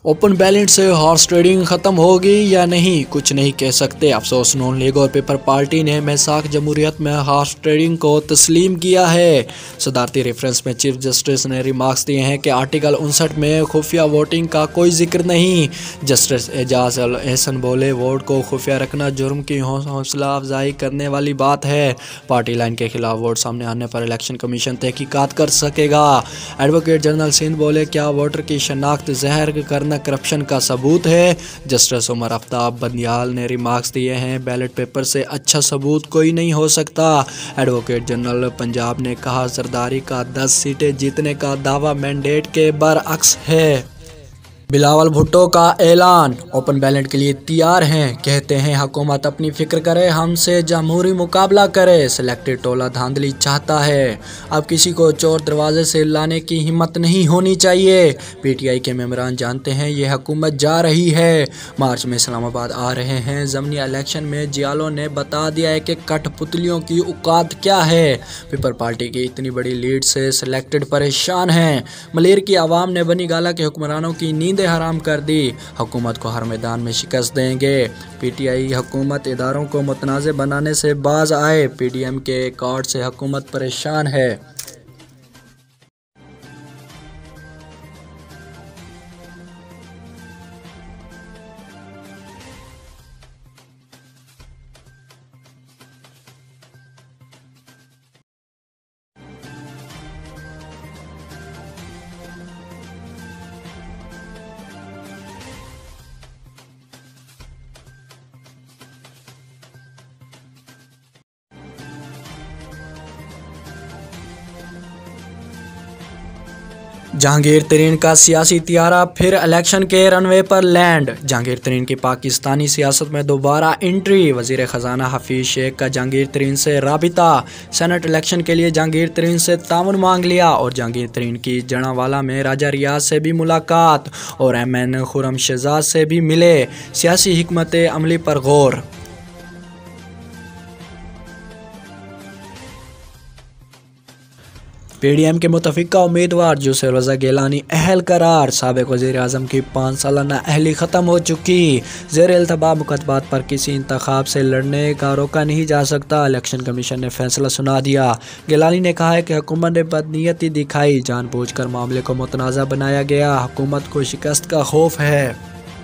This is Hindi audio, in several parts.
ओपन बैलेट से हॉर्स ट्रेडिंग खत्म होगी या नहीं, कुछ नहीं कह सकते। अफसोस नून लीग और पीपल पार्टी ने मैसाक जमहूरियत में हॉर्स ट्रेडिंग को तस्लीम किया है। सदारती रेफरेंस में चीफ जस्टिस ने रिमार्क्स दिए हैं कि आर्टिकल 59 में खुफिया वोटिंग का कोई जिक्र नहीं। जस्टिस एजाज अल एहसन बोले, वोट को खुफिया रखना जुर्म की हौसला अफजाई करने वाली बात है। पार्टी लाइन के खिलाफ वोट सामने आने पर इलेक्शन कमीशन तहकीकात कर सकेगा। एडवोकेट जनरल सिंध बोले, क्या वोटर की शनाख्त जहर करना करप्शन का सबूत है। जस्टिस उमर आफ्ताब बंदियाल ने रिमार्क्स दिए हैं, बैलेट पेपर से अच्छा सबूत कोई नहीं हो सकता। एडवोकेट जनरल पंजाब ने कहा, जरदारी का 10 सीटें जीतने का दावा मैंडेट के बरअक्स है। बिलावल भुट्टो का ऐलान, ओपन बैलेट के लिए तैयार हैं। कहते हैं हुकूमत अपनी फिक्र करे, हमसे जमहूरी मुकाबला करे। सिलेक्टेड टोला धांधली चाहता है, अब किसी को चोर दरवाजे से लाने की हिम्मत नहीं होनी चाहिए। पीटीआई के मेंबरान जानते हैं ये हुकूमत जा रही है। मार्च में इस्लामाबाद आ रहे हैं। ज़मनी इलेक्शन में जियालों ने बता दिया है कि कठपुतलियों की औकात क्या है। पीपल पार्टी की इतनी बड़ी लीड से सिलेक्टेड परेशान हैं। मलेर की आवाम ने बनी गाला के हुक्मरानों की नींद हराम कर दी। हुकूमत को हर मैदान में शिकस्त देंगे। पीटीआई हुकूमत इदारों को मुतनाज़ बनाने से बाज आए। पीडीएम के कार्ड से हुकूमत परेशान है। जहांगीर तरीन का सियासी तियारा फिर इलेक्शन के रनवे पर लैंड। जहांगीर तरीन की पाकिस्तानी सियासत में दोबारा एंट्री। वजीर खजाना हफीज शेख का जहांगीर तरीन से राबिता। सेनेट इलेक्शन के लिए जहांगीर तरीन से ताउन मांग लिया और जहांगीर तरीन की जनावाला में राजा रियाज से भी मुलाकात और एमएन खुरम शहजाद से भी मिले। सियासी हिकमत अमली पर गौर। पीडीएम के मुतफिका उम्मीदवार यूसुफ रज़ा गिलानी अहल करार। साबिक वज़ीर आज़म की 5 सालाना अहली ख़त्म हो चुकी। ज़ेर इल्तबा मुकदमात पर किसी इंतखाब से लड़ने का रोका नहीं जा सकता। इलेक्शन कमीशन ने फैसला सुना दिया। गिलानी ने कहा है कि हुकूमत ने बदनीयती दिखाई, जानबूझकर मामले को मुतनाज़ा बनाया गया। हुकूमत को शिकस्त का खौफ है।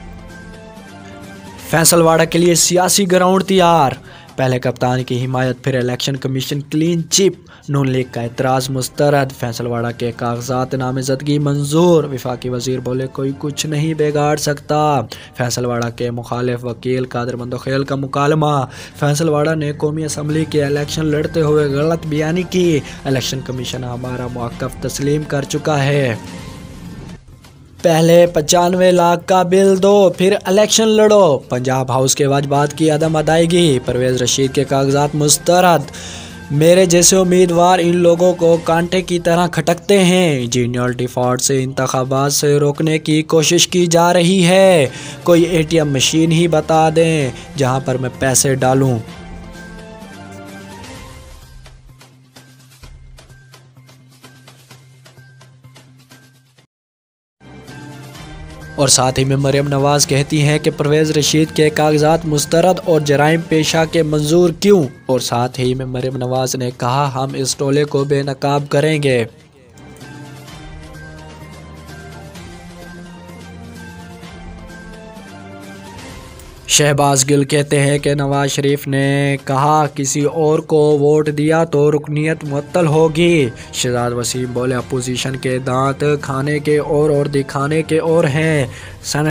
फैसलवाड़ा के लिए सियासी ग्राउंड तैयार। पहले कप्तान की हिमायत, फिर election commission clean chit. Noon league का एतराज़ मुस्तरद। फैसलवाड़ा के कागजात नामजदगी मंजूर। वफाकी वजीर बोले, कोई कुछ नहीं बिगाड़ सकता। फैसलवाड़ा के मुखालिफ वकील कादर मंदोखेल का मुकालमा। फैसलवाड़ा ने कौमी असम्बली के इलेक्शन लड़ते हुए गलत बयानी की। इलेक्शन कमीशन हमारा मौक़िफ़ तस्लीम कर चुका है। पहले 95 लाख का बिल दो, फिर इलेक्शन लड़ो। पंजाब हाउस के वाजबात की अदम अदायगी। परवेज़ रशीद के कागजात मुस्तरद। मेरे जैसे उम्मीदवार इन लोगों को कांटे की तरह खटकते हैं। जीनियल डिफॉल्ट से इंतखाबात से रोकने की कोशिश की जा रही है। कोई एटीएम मशीन ही बता दें जहां पर मैं पैसे डालूं। और साथ ही में मरियम नवाज कहती हैं कि परवेज़ रशीद के कागजात मुस्तरद और जराइम पेशा के मंजूर क्यों। और साथ ही में मरियम नवाज ने कहा, हम इस टोले को बेनकाब करेंगे। शहबाज गिल कहते हैं कि नवाज शरीफ ने कहा, किसी और को वोट दिया तो रुकनीत मुअत्तल होगी। शहजाद वसीम बोले, अपोजिशन के दांत खाने के और दिखाने के और हैं।